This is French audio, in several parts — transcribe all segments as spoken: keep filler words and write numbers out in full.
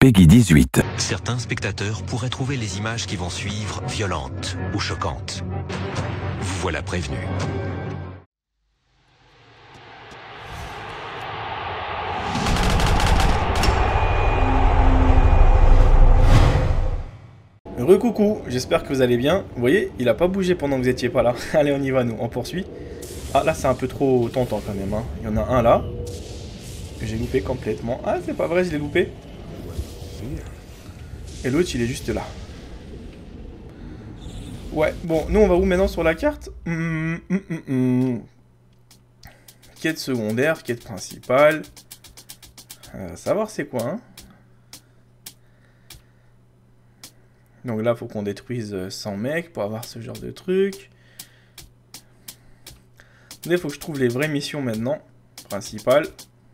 Peggy dix-huit. Certains spectateurs pourraient trouver les images qui vont suivre violentes ou choquantes. Vous voilà prévenus. Recoucou, j'espère que vous allez bien. Vous voyez, il a pas bougé pendant que vous étiez pas là. Allez, on y va, nous, on poursuit. Ah, là, c'est un peu trop tentant quand même. Hein. Il y en a un là. Que j'ai loupé complètement. Ah, c'est pas vrai, je l'ai loupé. Et l'autre, il est juste là. Ouais, bon, nous, on va où maintenant sur la carte? hum, hum, hum, hum. Quête secondaire, quête principale. Euh, savoir c'est quoi, hein. Donc là, il faut qu'on détruise cent mecs pour avoir ce genre de truc. Il faut que je trouve les vraies missions maintenant. Principales.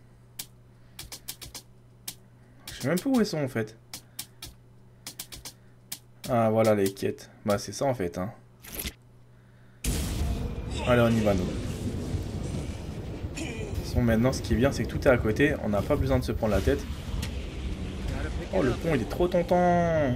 Je sais même pas où elles sont en fait. Ah voilà les quêtes. Bah c'est ça en fait. Hein. Allez on y va nous. De toute façon maintenant ce qui est bien c'est que tout est à côté. On n'a pas besoin de se prendre la tête. Oh le pont il est trop tentant.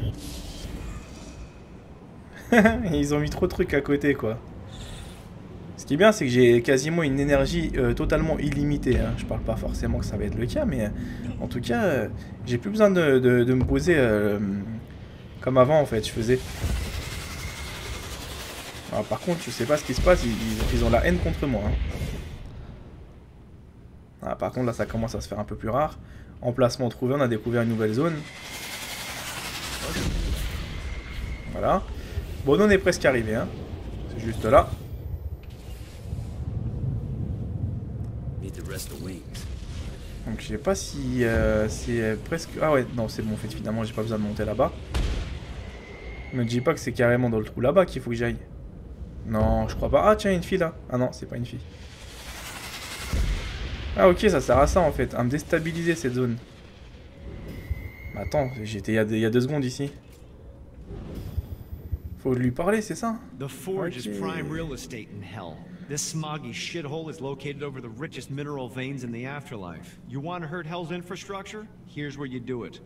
Ils ont mis trop de trucs à côté quoi. Ce qui est bien c'est que j'ai quasiment une énergie euh, totalement illimitée. Hein. Je parle pas forcément que ça va être le cas mais euh, en tout cas euh, j'ai plus besoin de, de, de me poser euh, comme avant en fait je faisais. Alors, par contre je sais pas ce qui se passe, ils, ils ont la haine contre moi. Hein. Ah, par contre là ça commence à se faire un peu plus rare. Emplacement trouvé, on a découvert une nouvelle zone. Voilà. Bon, on est presque arrivé, hein. C'est juste là. Donc je sais pas si euh, c'est presque... Ah ouais, non c'est bon, en fait finalement j'ai pas besoin de monter là-bas. Ne me dis pas que c'est carrément dans le trou là-bas qu'il faut que j'aille. Non, je crois pas. Ah tiens, une fille là. Ah non, c'est pas une fille. Ah ok, ça sert à ça en fait, à me déstabiliser cette zone. Mais attends, j'étais il y, y a deux secondes ici. Faut lui parler, c'est ça? The Forge okay. is prime real estate in hell. This smoggy shithole is located over the richest mineral veins in the afterlife. You want to hurt Hell's infrastructure? Here's where you do it.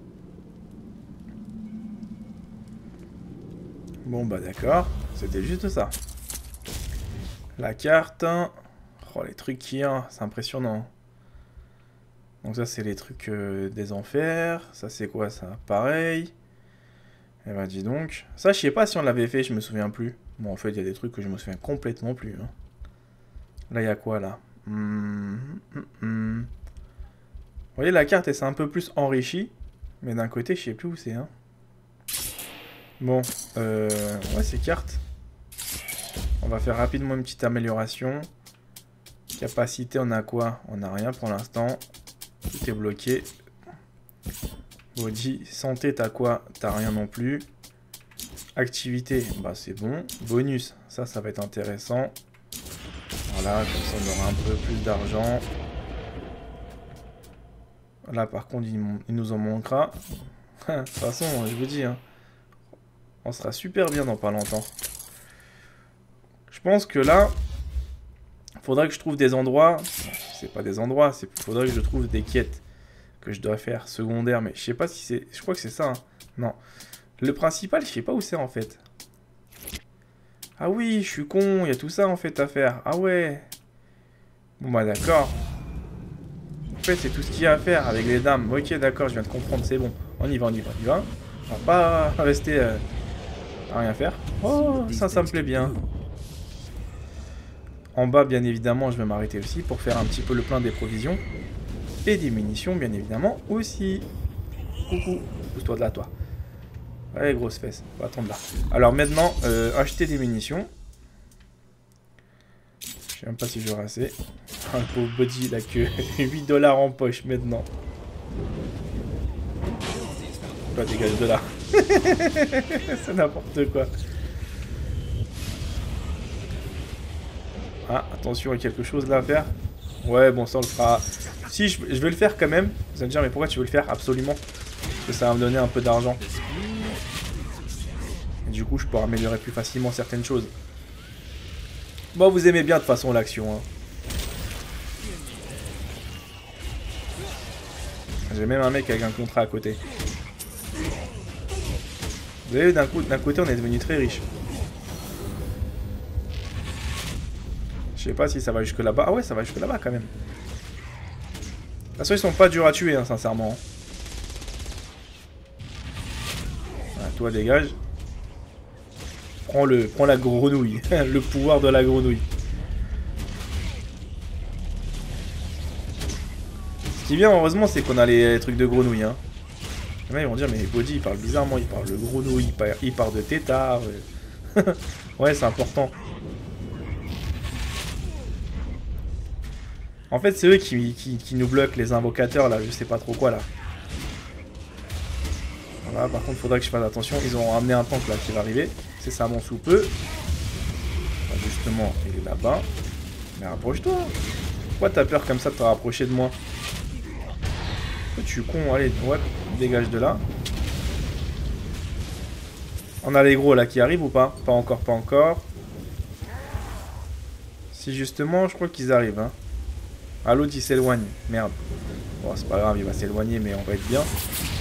Bon bah d'accord, c'était juste ça. La carte. Oh les trucs qu'il y a, c'est impressionnant. Donc ça c'est les trucs euh, des enfers. Ça c'est quoi ça? Pareil. Eh ben dis donc. Ça je sais pas si on l'avait fait, je me souviens plus. Bon en fait il y a des trucs que je me souviens complètement plus. Hein. Là il y a quoi là? hmm, hmm, hmm. Vous voyez la carte elle s'est un peu plus enrichie. Mais d'un côté je sais plus où c'est. Hein. Bon, euh, ouais c'est carte. On va faire rapidement une petite amélioration. Capacité on a quoi? On a rien pour l'instant. Tout est bloqué. Body, santé, t'as quoi? T'as rien non plus. Activité, bah c'est bon. Bonus, ça, ça va être intéressant. Voilà, comme ça on aura un peu plus d'argent. Là par contre, il, il nous en manquera. De toute façon, je vous dis, hein, on sera super bien dans pas longtemps. Je pense que là, faudrait que je trouve des endroits. C'est pas des endroits, c'est faudrait que je trouve des quêtes que je dois faire secondaires, mais je sais pas si c'est... Je crois que c'est ça, hein. Non. Le principal, je sais pas où c'est en fait. Ah oui, je suis con, il y a tout ça en fait à faire. Ah ouais. Bon bah d'accord. En fait, c'est tout ce qu'il y a à faire avec les dames. Ok, d'accord, je viens de comprendre, c'est bon. On y va, on y va, on y va. On va pas rester euh, à rien faire. Oh, ça, ça me plaît bien. En bas, bien évidemment, je vais m'arrêter aussi pour faire un petit peu le plein des provisions. Et des munitions, bien évidemment, aussi. Coucou. Pousse-toi de là, toi. Allez, grosse fesse. On va attendre là. Alors maintenant, euh, acheter des munitions. Je sais même pas si j'aurai assez. Un pauvre body, il a que huit dollars en poche maintenant. Toi, dégage de là. C'est n'importe quoi. Ah, attention, il y a quelque chose là à faire. Ouais, bon, ça on le fera. Si, je, je vais le faire quand même. Vous allez me dire, mais pourquoi tu veux le faire? Absolument. Parce que ça va me donner un peu d'argent. Et du coup, je pourrai améliorer plus facilement certaines choses. Bon, vous aimez bien de toute façon l'action. Hein. J'ai même un mec avec un contrat à côté. Vous voyez, d'un coup, d'un côté, on est devenu très riche. Je sais pas si ça va jusque là-bas. Ah ouais, ça va jusque là-bas quand même. De toute façon, ils sont pas durs à tuer, hein, sincèrement. Voilà, toi, dégage. Prends le, prends la grenouille. Le pouvoir de la grenouille. Ce qui est bien, heureusement, c'est qu'on a les, les trucs de grenouille. Hein. Les mecs, ils vont dire, mais Body, il parle bizarrement. Il parle de grenouille, il parle, il parle de tétard. Ouais, c'est important. En fait, c'est eux qui, qui, qui nous bloquent, les invocateurs, là. Je sais pas trop quoi, là. Voilà, par contre, faudra que je fasse attention. Ils ont ramené un tank, là, qui va arriver. C'est ça, mon sous peu. Enfin, justement, il est là-bas. Mais rapproche-toi. Pourquoi t'as peur comme ça de te rapprocher de moi? Tu es con, allez, ouais, dégage de là. On a les gros, là, qui arrivent ou pas? Pas encore, pas encore. Si, justement, je crois qu'ils arrivent, hein. Ah, l'autre il s'éloigne. Merde. Bon, c'est pas grave, il va s'éloigner, mais on va être bien.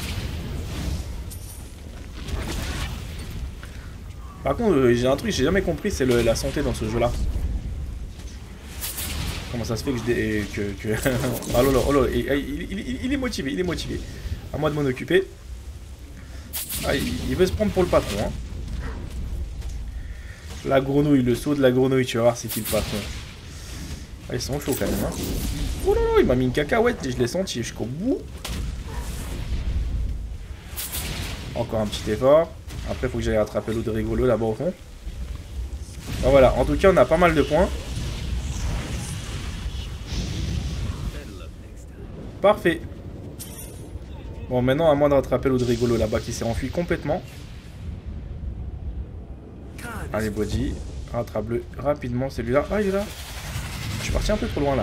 Par contre, euh, j'ai un truc, j'ai jamais compris, c'est la santé dans ce jeu-là. Comment ça se fait que je dé... que... que... ah là là, oh là, il, il, il, il est motivé, il est motivé. À moi de m'en occuper. Ah, il, il veut se prendre pour le patron, hein. La grenouille, le saut de la grenouille, tu vas voir c'est qui le patron. Ah, ils sont chauds quand même, hein. Oh là là, il m'a mis une cacahuète et je l'ai senti jusqu'au bout. Encore un petit effort. Après, il faut que j'aille rattraper l'autre rigolo là-bas au fond. Ben voilà, en tout cas, on a pas mal de points. Parfait. Bon, maintenant, à moins de rattraper l'autre rigolo là-bas qui s'est enfui complètement. Allez, Body. Rattrape-le rapidement, celui-là. Ah, il est là. Je suis parti un peu trop loin là.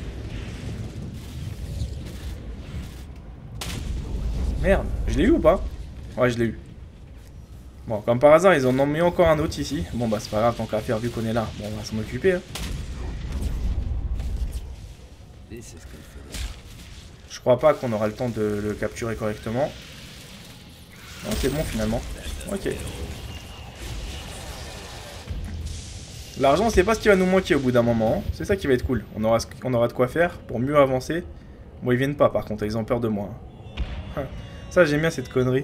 Merde, je l'ai eu ou pas? Ouais, je l'ai eu. Bon, comme par hasard, ils en ont mis encore un autre ici. Bon, bah, c'est pas grave, tant qu'à faire, vu qu'on est là. Bon, on va s'en occuper. Hein. Je crois pas qu'on aura le temps de le capturer correctement. Non, c'est bon finalement. Ok. L'argent, c'est pas ce qui va nous manquer au bout d'un moment. C'est ça qui va être cool. On aura, on aura de quoi faire pour mieux avancer. Bon, ils viennent pas par contre, ils ont peur de moi. Ça, j'aime bien cette connerie.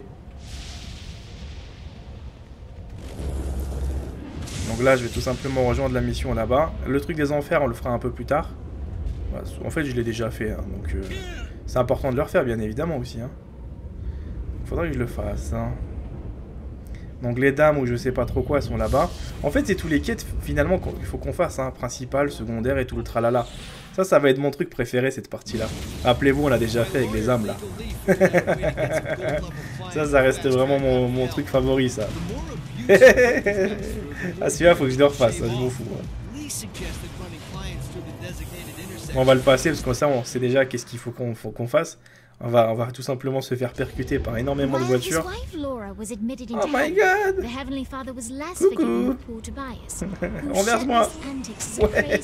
Donc là, je vais tout simplement rejoindre la mission là-bas. Le truc des enfers, on le fera un peu plus tard. En fait, je l'ai déjà fait, hein, donc euh, c'est important de le refaire, bien évidemment aussi. Hein. Faudrait que je le fasse. Hein. Donc les dames ou je sais pas trop quoi sont là-bas. En fait, c'est tous les quêtes finalement qu'il faut qu'on fasse, hein, principal, secondaire et tout le tralala. Ça, ça va être mon truc préféré cette partie-là. Rappelez-vous, on l'a déjà fait avec les âmes là. Ça, ça reste vraiment mon, mon truc favori, ça. Ah, celui-là, faut que je le refasse, hein, je m'en fous. Hein. On va le passer parce que ça, on sait déjà qu'est-ce qu'il faut qu'on qu'on fasse. On va, on va tout simplement se faire percuter par énormément de voitures. Oh my god! Coucou! Renverse-moi! Ouais!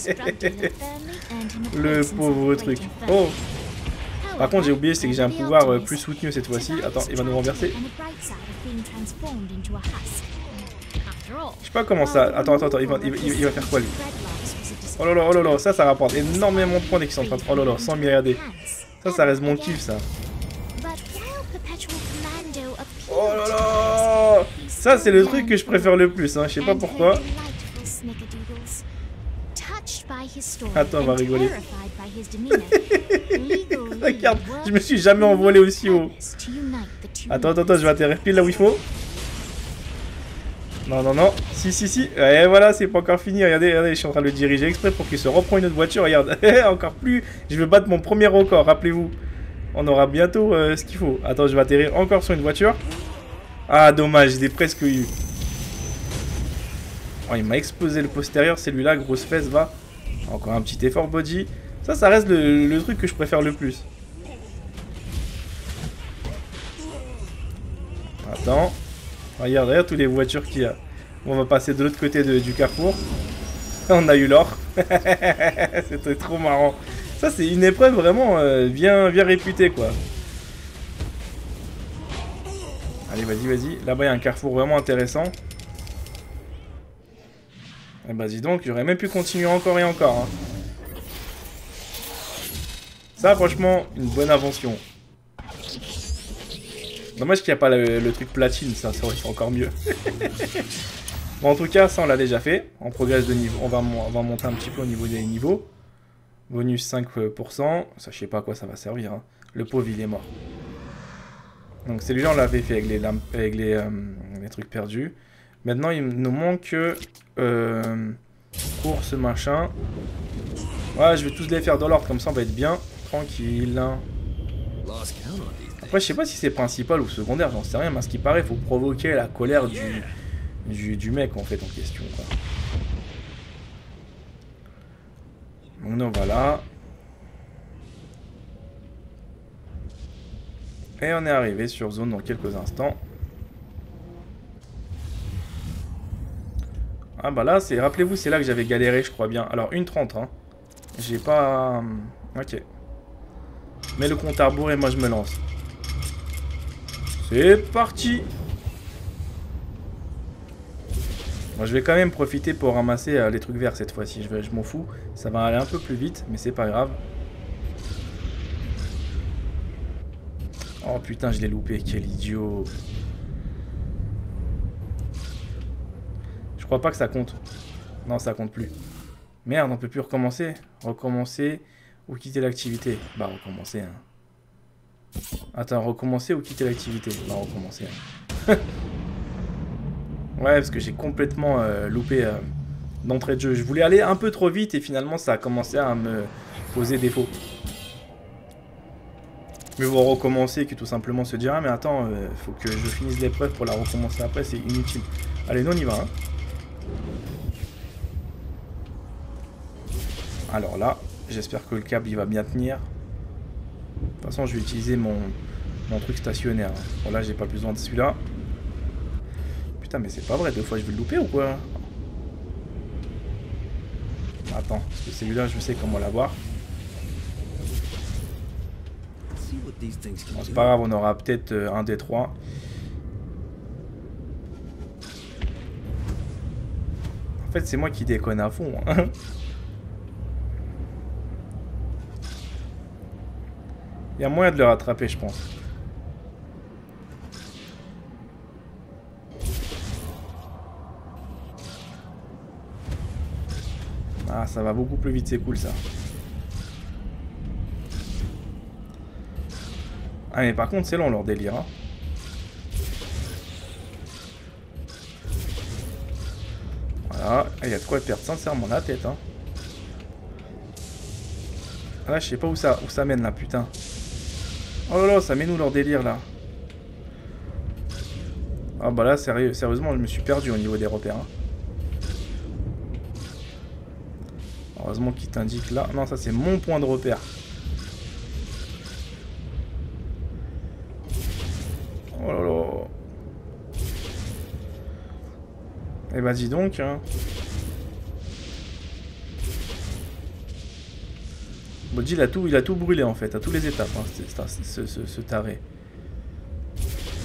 Le pauvre truc. Oh! Par contre, j'ai oublié, c'est que j'ai un pouvoir euh, plus soutenu cette fois-ci. Attends, il va nous renverser. Je sais pas comment ça... Attends, attends, attends, il va, il, il, il va faire quoi lui? Oh là là, oh là là, ça, ça rapporte énormément de points dès qu'ils sont en train de... Oh là là, sans m'y regarder. Ça, ça reste mon kiff, ça. Oh là là! Ça, c'est le truc que je préfère le plus, hein. Je sais pas pourquoi. Attends, on va rigoler. Regarde, je me suis jamais envolé aussi haut. Attends, attends, attends, je vais atterrir pile là où il faut. Non, non, non. Si, si, si. Et voilà, c'est pas encore fini. Regardez, regardez, je suis en train de le diriger exprès pour qu'il se reprend une autre voiture. Regarde, encore plus. Je veux battre mon premier record, rappelez-vous. On aura bientôt euh, ce qu'il faut. Attends, je vais atterrir encore sur une voiture. Ah, dommage, je l'ai presque eu. Oh, il m'a explosé le postérieur, celui-là, grosse fesse, va. Encore un petit effort body. Ça, ça reste le, le truc que je préfère le plus. Attends. Regarde, regarde toutes les voitures qu'il y a. Bon, on va passer de l'autre côté de, du carrefour. On a eu l'or. C'était trop marrant. Ça, c'est une épreuve vraiment euh, bien, bien réputée, quoi. Allez, vas-y, vas-y. Là-bas, il y a un carrefour vraiment intéressant. Et bah dis donc, j'aurais même pu continuer encore et encore. Hein. Ça, franchement, une bonne invention. Dommage qu'il n'y a pas le, le truc platine, ça, ça aurait été encore mieux. Bon, en tout cas, ça, on l'a déjà fait. On progresse de niveau. On va, on va monter un petit peu au niveau des niveaux. Bonus cinq pour cent. Ça, je sais pas à quoi ça va servir. Hein. Le pauvre, il est mort. Donc, celui-là, on l'avait fait avec les, lampes, avec les, euh, les trucs perdus. Maintenant, il nous manque euh, course, machin. Ouais, je vais tous les faire dans l'ordre, comme ça, on va être bien. Tranquille. Après, je sais pas si c'est principal ou secondaire, j'en sais rien. Mais à ce qui paraît, il faut provoquer la colère du, du, du mec, en fait, en question. Quoi. Donc, nous, voilà. Et on est arrivé sur zone dans quelques instants. Ah bah là, c'est, rappelez-vous, c'est là que j'avais galéré, je crois bien. Alors, une trente, hein. J'ai pas... Ok. Mets le compte à rebours et moi je me lance. C'est parti. Moi, je vais quand même profiter pour ramasser euh, les trucs verts cette fois-ci. Je, vais... je m'en fous. Ça va aller un peu plus vite, mais c'est pas grave. Oh putain, je l'ai loupé. Quel idiot. Je crois pas que ça compte. Non, ça compte plus. Merde, on peut plus recommencer. Recommencer ou quitter l'activité. Bah, recommencer. Hein. Attends, recommencer ou quitter l'activité. Bah, recommencer. Hein. Ouais, parce que j'ai complètement euh, loupé euh, d'entrée de jeu. Je voulais aller un peu trop vite et finalement, ça a commencé à me poser défaut. Mais vous recommencer que tout simplement se dire, ah, mais attends, euh, faut que je finisse l'épreuve pour la recommencer après, c'est inutile. Allez, nous on y va. Hein. Alors là, j'espère que le câble il va bien tenir. De toute façon, je vais utiliser mon, mon truc stationnaire. Bon, là, j'ai pas besoin de celui-là. Putain, mais c'est pas vrai, deux fois je vais le louper ou quoi? Attends, parce que celui-là, je sais comment l'avoir. Bon, c'est pas grave, on aura peut-être euh, un des trois. En fait, c'est moi qui déconne à fond. Hein. Il y a moyen de le rattraper, je pense. Ah, ça va beaucoup plus vite, c'est cool ça. Ah, mais par contre, c'est long leur délire. Hein. Voilà, il y a de quoi perdre sincèrement la tête. Hein. Ah, là, je sais pas où ça, où ça mène là, putain. Oh là là, ça mène où leur délire là? Ah bah là, sérieux, sérieusement, je me suis perdu au niveau des repères. Hein. Heureusement qu'il t'indique là. Non, ça c'est mon point de repère. Oh là là. Eh bah dis donc. Hein. Bodji, il a tout, il a tout brûlé en fait, à toutes les étapes, hein, ce, ce, ce taré. Tu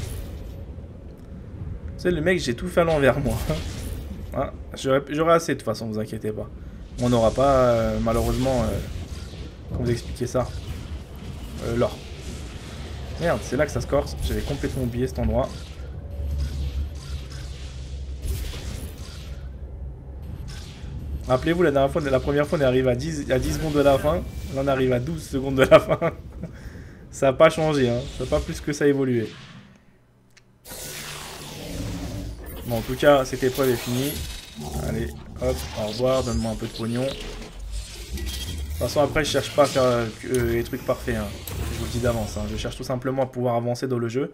sais, le mec, j'ai tout fait à l'envers, moi. Hein, j'aurai assez de toute façon, vous inquiétez pas. On n'aura pas, euh, malheureusement, euh, comment vous expliquer ça, euh, l'or. Merde, c'est là que ça se corse. J'avais complètement oublié cet endroit. Rappelez-vous, la dernière fois, la première fois, on est arrivé à dix, à dix secondes de la fin. Là, on arrive à douze secondes de la fin. Ça n'a pas changé, hein. Ça n'a pas plus que ça évolué. Bon, en tout cas, cette épreuve est finie. Allez, hop, au revoir, donne-moi un peu de pognon. De toute façon, après, je cherche pas à faire euh, les trucs parfaits. Hein. Je vous le dis d'avance. Hein. Je cherche tout simplement à pouvoir avancer dans le jeu.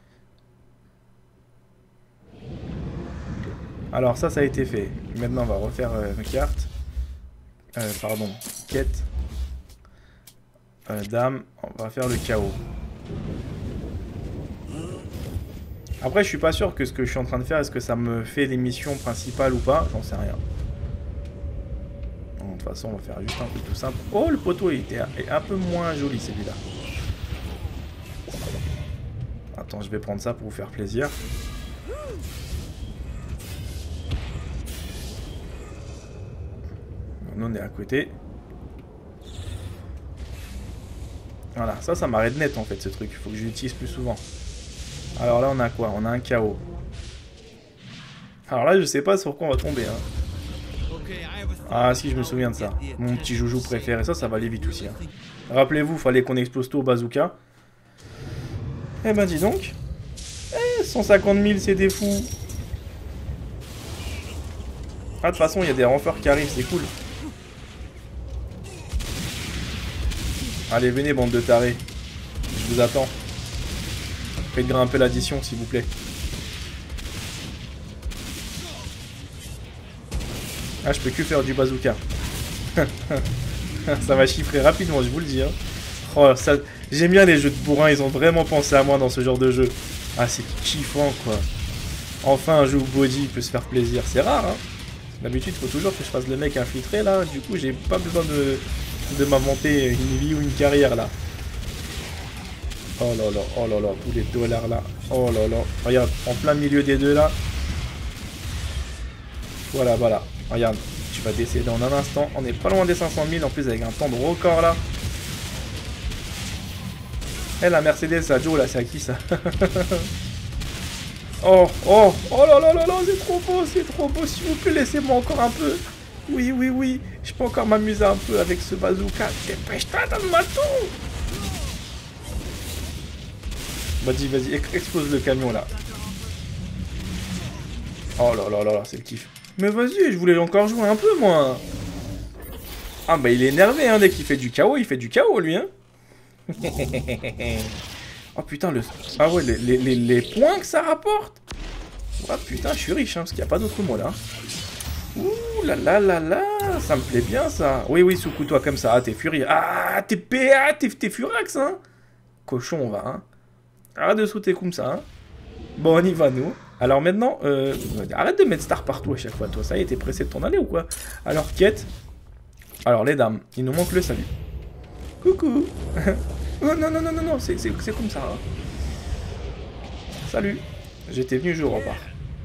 Alors ça, ça a été fait. Maintenant, on va refaire euh, une carte. Euh, pardon, quête. Euh, dame, on va faire le chaos. Après, je suis pas sûr que ce que je suis en train de faire, est-ce que ça me fait les missions principales ou pas? J'en sais rien. Bon, de toute façon, on va faire juste un truc tout simple. Oh, le poteau il était un peu moins joli celui-là. Attends, je vais prendre ça pour vous faire plaisir. Nous, on est à côté. Voilà, ça, ça m'arrête net en fait ce truc. Il faut que je l'utilise plus souvent. Alors là, on a quoi? On a un K O. Alors là, je sais pas sur quoi on va tomber. Hein. Ah, si, je me souviens de ça. Mon petit joujou préféré. Ça, ça va aller vite aussi. Hein. Rappelez-vous, fallait qu'on explose tout au bazooka. Eh ben, dis donc. Eh, cent cinquante mille, c'est des fous. Ah, de toute façon, il y a des renforts qui arrivent, c'est cool. Allez, venez, bande de tarés. Je vous attends. Faites grimper l'addition, s'il vous plaît. Ah, je peux que faire du bazooka. Ça va chiffrer rapidement, je vous le dis. Hein. Oh, ça... J'aime bien les jeux de bourrin, ils ont vraiment pensé à moi dans ce genre de jeu. Ah, c'est kiffant, quoi. Enfin, un jeu où Body peut se faire plaisir. C'est rare, hein. D'habitude, il faut toujours que je fasse le mec infiltré, là. Du coup, j'ai pas besoin de, de m'inventer une vie ou une carrière, là. Oh là là, oh là là, tous les dollars, là. Oh là là. Regarde, en plein milieu des deux, là. Voilà, voilà. Regarde, tu vas décéder en un instant. On est pas loin des cinq cent mille, en plus, avec un temps de record, là. Eh, la Mercedes, ça, Joe, là, c'est à qui, ça? Oh, oh, oh là là là là, c'est trop beau, c'est trop beau, s'il vous plaît, laissez-moi encore un peu. Oui, oui, oui, je peux encore m'amuser un peu avec ce bazooka. Dépêche-toi, donne-moi tout. Vas-y, vas-y, explose le camion, là. Oh là là là là, c'est le kiff. Mais vas-y, je voulais encore jouer un peu, moi. Ah bah, il est énervé, hein, dès qu'il fait du K O, il fait du K O, lui, hein. Oh putain, le... Ah ouais, les, les, les, les points que ça rapporte. Oh putain, je suis riche, hein, parce qu'il n'y a pas d'autre mot, là. Ouh là là là là, ça me plaît bien, ça. Oui, oui, secoue-toi comme ça. Ah, t'es furie. Ah, t'es P A, t'es furax, hein. Cochon, on va, hein. Ah, dessous, t'es comme ça, hein. Bon, on y va, nous. Alors maintenant, euh... arrête de mettre star partout à chaque fois, toi. Ça y est, t'es pressé de t'en aller ou quoi? Alors, quête. Alors, les dames, il nous manque le salut. Coucou. Oh, non, non, non, non, non, c'est comme ça. Hein. Salut. J'étais venu, je repars.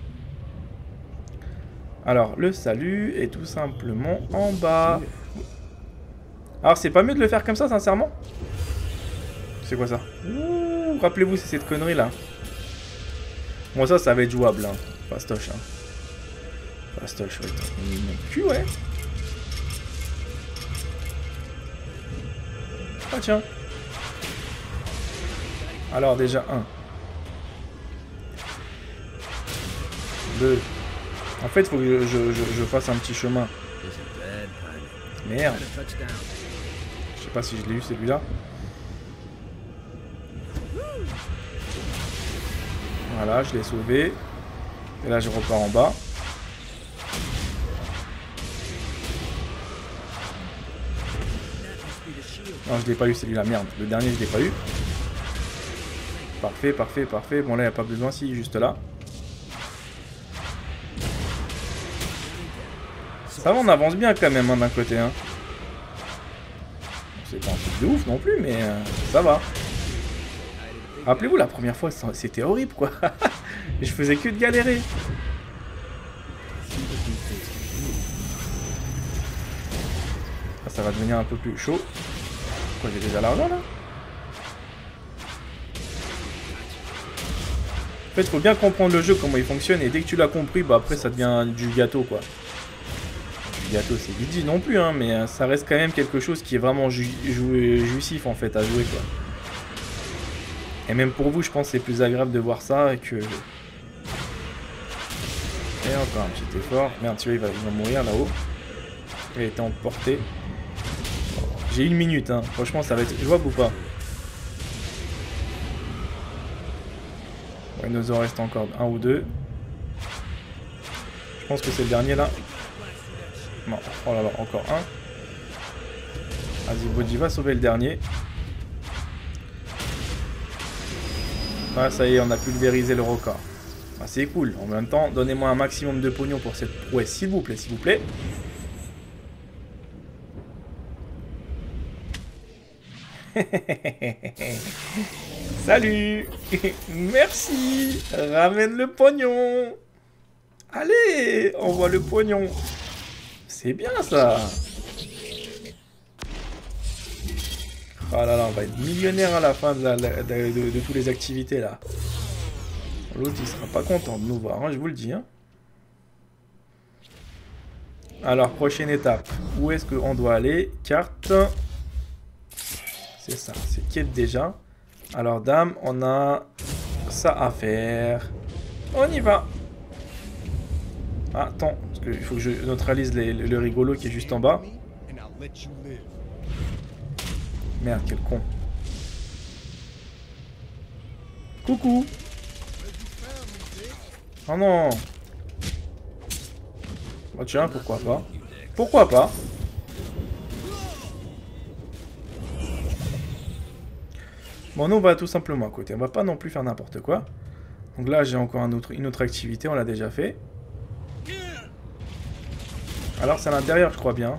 Alors, le salut est tout simplement en bas. Alors, c'est pas mieux de le faire comme ça, sincèrement? C'est quoi ça? Ouh, rappelez-vous, c'est cette connerie là. Bon, ça, ça va être jouable. Hein. Fastoche. Hein. Fastoche, ouais. Mon cul, ouais. Ah, tiens. Alors, déjà, un. deux. En fait, il faut que je, je, je, je fasse un petit chemin. Merde. Je sais pas si je l'ai eu celui-là. Voilà, je l'ai sauvé. Et là, je repars en bas. Non, je l'ai pas eu celui-là, merde. Le dernier, je l'ai pas eu. Parfait, parfait, parfait. Bon, là, il n'y a pas besoin, si, juste là. Ça va, on avance bien quand même, hein, d'un côté. Hein. C'est pas un truc de ouf non plus, mais euh, ça va. Rappelez-vous, la première fois, c'était horrible, quoi. Je faisais que de galérer. Ah, ça va devenir un peu plus chaud. Quoi, j'ai déjà l'argent, là? En fait, il faut bien comprendre le jeu, comment il fonctionne, et dès que tu l'as compris, bah après, ça devient du gâteau, quoi. Du gâteau, c'est du dit non plus, hein, mais ça reste quand même quelque chose qui est vraiment ju ju jouissif, en fait, à jouer, quoi. Et même pour vous, je pense que c'est plus agréable de voir ça que... Et encore un petit effort. Merde, celui-là, il va, il va mourir là-haut. Il a été emporté. J'ai une minute, hein. Franchement, ça va être jouable ou pas? Ouais, il nous en reste encore un ou deux. Je pense que c'est le dernier, là. Non, oh là là, encore un. Vas-y, Body va sauver le dernier. Ah, ça y est, on a pulvérisé le record. Ah, c'est cool. En même temps, donnez-moi un maximum de pognon pour cette prouesse, s'il vous plaît, s'il vous plaît. Salut. Merci. Ramène le pognon. Allez, envoie le pognon. C'est bien ça. Oh là là, on va être millionnaire à la fin de, la, de, de, de, de toutes les activités là. L'autre il sera pas content de nous voir, hein, je vous le dis. Hein. Alors, prochaine étape. Où est-ce qu'on doit aller? Carte. C'est ça, c'est quête déjà. Alors, dame, on a ça à faire. On y va. Ah, attends, parce qu'il faut que je neutralise les, le, le rigolo qui est juste en bas. Merde, quel con. Coucou. Oh non. Bah tiens, pourquoi pas. Pourquoi pas. Bon, nous on va tout simplement à côté. On va pas non plus faire n'importe quoi. Donc là, j'ai encore un autre, une autre activité. On l'a déjà fait. Alors, c'est à l'intérieur, je crois bien.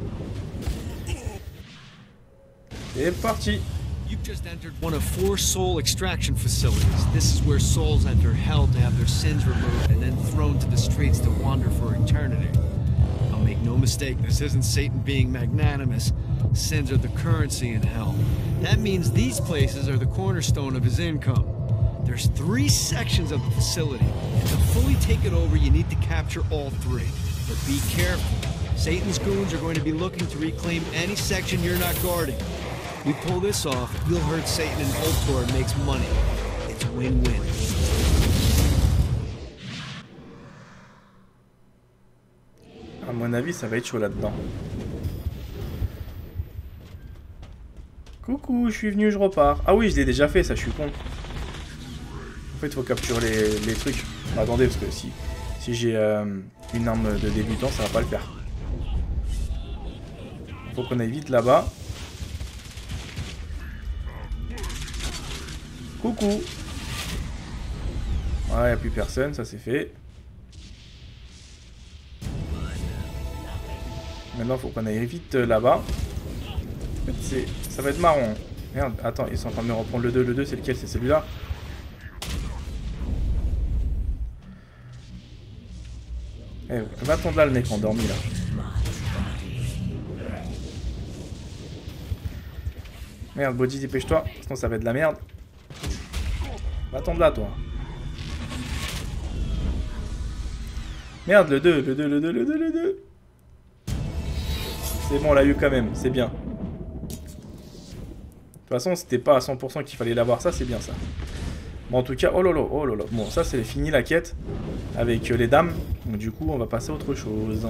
C'est parti. You've just entered one of four soul extraction facilities. This is where souls enter hell to have their sins removed and then thrown to the streets to wander for eternity. I'll make no mistake, this isn't Satan being magnanimous. Sins are the currency in hell. That means these places are the cornerstone of his income. There's three sections of the facility, and to fully take it over, you need to capture all three. But be careful. Satan's goons are going to be looking to reclaim any section you're not guarding. We pull this off, you'll hurt Satan and Ultor makes money. It's win-win. À mon avis, ça va être chaud là-dedans. Coucou, je suis venu, je repars. Ah oui, je l'ai déjà fait, ça, je suis con. En fait, il faut capturer les, les trucs. Bah, attendez, parce que si, si j'ai euh, une arme de débutant, ça va pas le faire. Faut qu'on aille vite là-bas. Coucou. Ouais, il n'y a plus personne, ça c'est fait. Maintenant, il faut qu'on aille vite euh, là-bas. En fait, ça va être marrant. Merde, attends, ils sont en train de me reprendre le deux. Le deux, c'est lequel? C'est celui-là. Eh, va-t'en de là, le mec endormi, là. Merde, Body, dépêche-toi. Sinon, ça va être de la merde. Va-t'en de là, toi. Merde, le deux, le deux, le deux, le deux, le deux. C'est bon, on l'a eu quand même, c'est bien. De toute façon, c'était pas à cent pour cent qu'il fallait l'avoir, ça, c'est bien ça. Bon, en tout cas, oh lolo, oh lolo. Bon, ça, c'est fini la quête avec euh, les dames. Donc, du coup, on va passer à autre chose.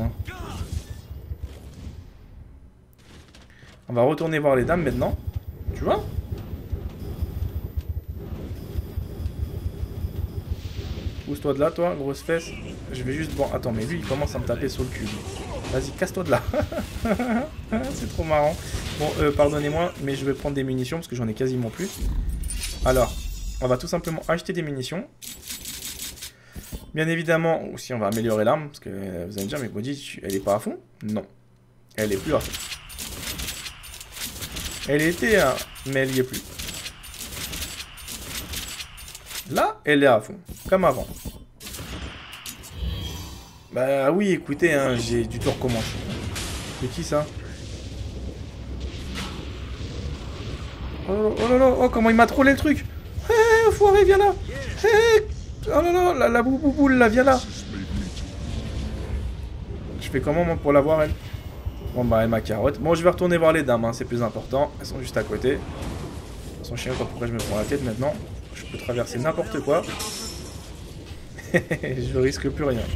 On va retourner voir les dames maintenant. Tu vois? Pousse-toi de là, toi, grosse fesse. Je vais juste... Bon, attends, mais lui, il commence à me taper sur le cul. Vas-y, casse-toi de là. C'est trop marrant. Bon, euh, pardonnez-moi, mais je vais prendre des munitions parce que j'en ai quasiment plus. Alors, on va tout simplement acheter des munitions. Bien évidemment, aussi, on va améliorer l'arme. Parce que euh, vous allez me dire, mais Body, elle est pas à fond? Non. Elle est plus à fond. Elle était, hein, mais elle y est plus. Là, elle est à fond, comme avant. Bah oui, écoutez, hein, j'ai du tout recommencé. C'est qui ça? Oh, oh là là, oh comment il m'a trollé le truc. Hé, hey, foiré, viens là. Hey, oh là là, la, la boubouboule là, viens là. Je fais comment moi pour la voir elle? Bon bah elle m'a carotte. Bon, je vais retourner voir les dames, hein, c'est plus important. Elles sont juste à côté. Son chien, pourquoi je me prends la tête maintenant? Je peux traverser n'importe quoi. Je risque plus rien.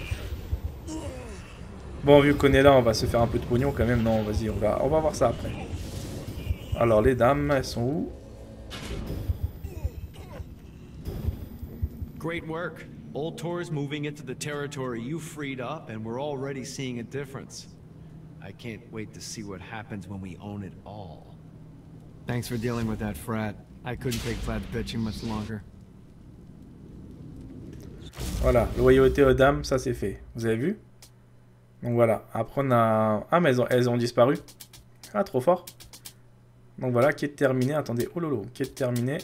Bon, vu qu'on est là, on va se faire un peu de pognon quand même. Non, vas-y, on va, on va voir ça après. Alors, les dames, elles sont où? Great work. Ultor is moving into the territory you freed up, and we're already seeing a difference. I can't wait to see what happens when we own it all. Thanks for dealing with that frat. I couldn't take flat bitching much longer. Voilà, loyauté aux dames, ça c'est fait. Vous avez vu? Donc voilà, après on a... Ah mais elles ont, elles ont disparu. Ah, trop fort. Donc voilà, quête terminée. Attendez, oh lolo, quête terminée.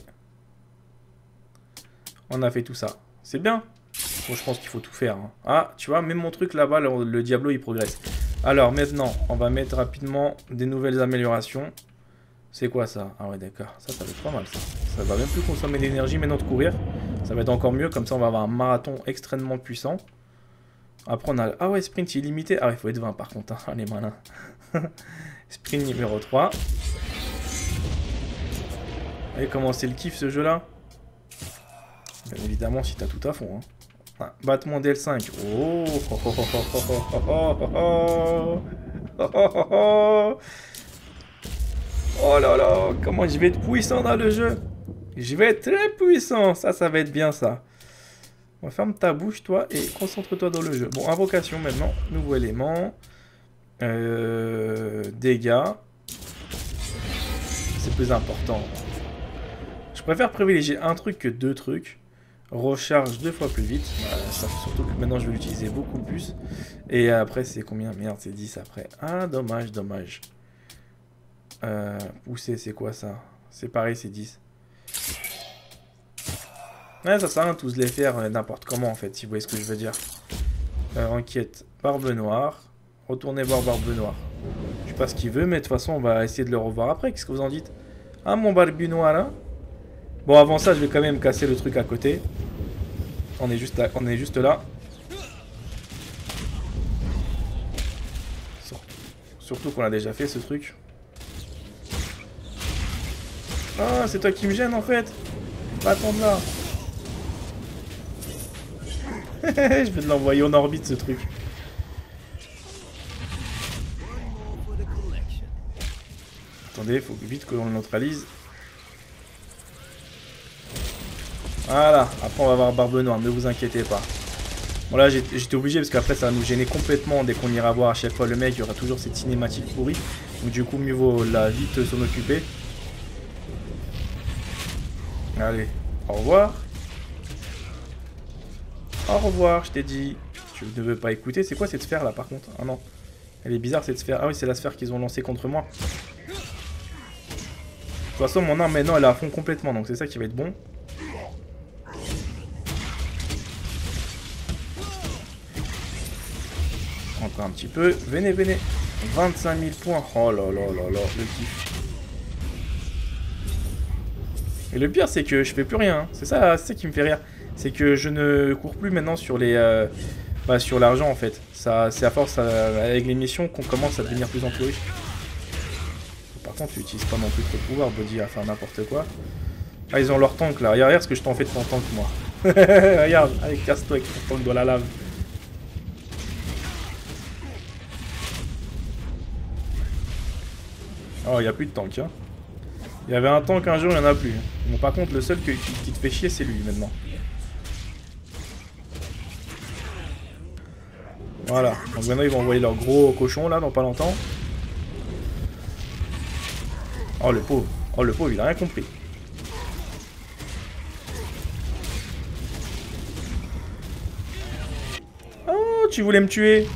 On a fait tout ça. C'est bien. Bon, je pense qu'il faut tout faire. Hein. Ah, tu vois, même mon truc là-bas, le, le Diablo, il progresse. Alors maintenant, on va mettre rapidement des nouvelles améliorations. C'est quoi ça? Ah ouais, d'accord. Ça, ça va être pas mal, ça. Ça va même plus consommer d'énergie maintenant de courir. Ça va être encore mieux. Comme ça, on va avoir un marathon extrêmement puissant. Après, on a... Ah ouais, sprint illimité. Ah, il faut être vingt par contre. Hein. Allez, malin. Sprint numéro trois. Vous voyez comment c'est le kiff, ce jeu-là? Bien évidemment, si t'as tout à fond. Hein. Ah, battement D L cinq. Oh, oh, oh, oh, oh, oh, oh, oh, oh, oh, oh. Oh là là, comment je vais être puissant dans le jeu. Je vais être très puissant. Ça, ça va être bien, ça. On va fermer ta bouche, toi, et concentre-toi dans le jeu. Bon, invocation maintenant. Nouveau élément. Euh, dégâts. C'est plus important. Je préfère privilégier un truc que deux trucs. Recharge deux fois plus vite. Voilà, ça, surtout que maintenant, je vais l'utiliser beaucoup plus. Et après, c'est combien? Merde, c'est dix après. Ah, dommage, dommage. Euh, pousser, c'est quoi ça? C'est pareil, c'est dix. Ouais, ça sert à rien de tous les faire euh, n'importe comment en fait, si vous voyez ce que je veux dire. Euh, enquête, Barbe Noire. Retournez voir Barbe Noire. Je sais pas ce qu'il veut, mais de toute façon, on va essayer de le revoir après. Qu'est-ce que vous en dites? Ah, mon Barbe Noire, hein? Bon, avant ça, je vais quand même casser le truc à côté. On est juste, à... on est juste là. Surtout qu'on a déjà fait ce truc. Ah, c'est toi qui me gêne en fait. Va attendre là. Je vais l'envoyer en orbite ce truc. Attendez, il faut vite que l'on le neutralise. Voilà, après on va avoir Barbe Noire, ne vous inquiétez pas. Bon là j'étais obligé parce qu'après ça va nous gêner complètement dès qu'on ira voir à chaque fois le mec, il y aura toujours cette cinématique pourrie. Donc du coup mieux vaut la vite s'en occuper. Allez, au revoir. Au revoir, je t'ai dit. Tu ne veux pas écouter. C'est quoi cette sphère là par contre? Ah non. Elle est bizarre cette sphère. Ah oui, c'est la sphère qu'ils ont lancée contre moi. De toute façon, mon arme maintenant elle est à fond complètement. Donc c'est ça qui va être bon. Encore un petit peu. Venez, venez. vingt-cinq mille points. Oh là là là là. Le kiff. Et le pire, c'est que je fais plus rien. Hein. C'est ça, ça qui me fait rire. C'est que je ne cours plus maintenant sur les, euh, bah, sur l'argent en fait. Ça, c'est à force euh, avec les missions qu'on commence à devenir plus en plus riche. Par contre, tu n'utilises pas non plus trop de pouvoir, Body, à faire n'importe quoi. Ah, ils ont leur tank là. Regarde, regarde ce que je t'en fais de ton tank, moi. Regarde, allez, casse-toi avec ton tank dans la lave. Oh, il n'y a plus de tank, hein. Il y avait un tank un jour, il n'y en a plus. Bon, par contre, le seul que, qui, qui te fait chier, c'est lui, maintenant. Voilà. Donc maintenant, ils vont envoyer leur gros cochon, là, dans pas longtemps. Oh, le pauvre. Oh, le pauvre, il a rien compris. Oh, tu voulais me tuer.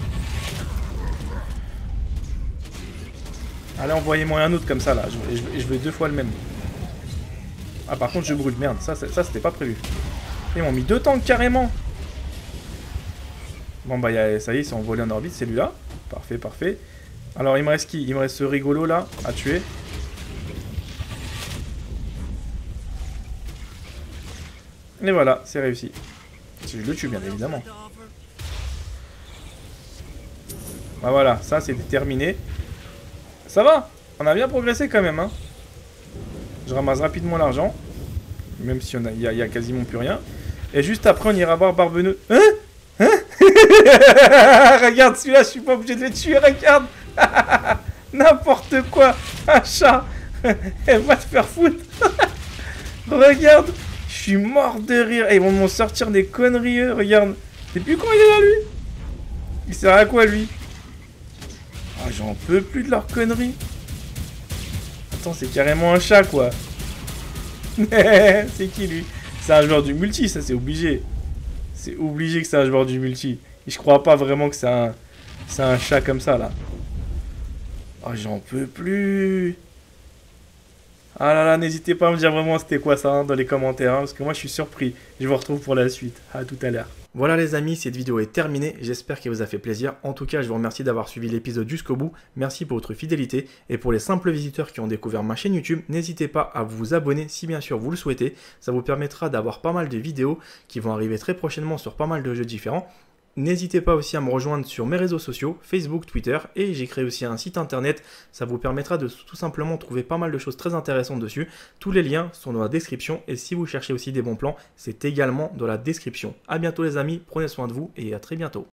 Allez, envoyez-moi un autre comme ça, là. Je, je, je veux deux fois le même. Ah, par contre, je brûle. Merde, ça, ça c'était pas prévu. Ils m'ont mis deux tanks, carrément. Bon, bah, y a, ça y est, ils sont envolés en orbite, celui-là. Parfait, parfait. Alors, il me reste qui? Il me reste ce rigolo, là, à tuer. Et voilà, c'est réussi. Si je le tue, bien évidemment. Bah, voilà, ça, c'est terminé. Ça va, on a bien progressé quand même, hein. Je ramasse rapidement l'argent. Même si il y, y a quasiment plus rien. Et juste après, on ira voir Barbeneux. Hein? Hein? Regarde, celui-là, je suis pas obligé de le tuer, regarde. N'importe quoi. Un chat. Elle va te faire foutre. Regarde. Je suis mort de rire. Et ils vont m'en sortir des conneries, eux. Regarde. Depuis quand il est là, lui? Il sert à quoi, lui? Ah, j'en peux plus de leurs conneries. Attends, c'est carrément un chat, quoi. C'est qui, lui? C'est un joueur du multi, ça, c'est obligé. C'est obligé que c'est un joueur du multi. Et je crois pas vraiment que c'est un... C'est un chat comme ça, là. Oh, j'en peux plus. Ah là là, n'hésitez pas à me dire vraiment c'était quoi ça hein, dans les commentaires, hein, parce que moi je suis surpris. Je vous retrouve pour la suite. À tout à l'heure. Voilà les amis, cette vidéo est terminée. J'espère qu'elle vous a fait plaisir. En tout cas, je vous remercie d'avoir suivi l'épisode jusqu'au bout. Merci pour votre fidélité. Et pour les simples visiteurs qui ont découvert ma chaîne YouTube, n'hésitez pas à vous abonner si bien sûr vous le souhaitez. Ça vous permettra d'avoir pas mal de vidéos qui vont arriver très prochainement sur pas mal de jeux différents. N'hésitez pas aussi à me rejoindre sur mes réseaux sociaux, Facebook, Twitter, et j'ai créé aussi un site internet. Ça vous permettra de tout simplement trouver pas mal de choses très intéressantes dessus. Tous les liens sont dans la description, et si vous cherchez aussi des bons plans, c'est également dans la description. A bientôt les amis, prenez soin de vous, et à très bientôt.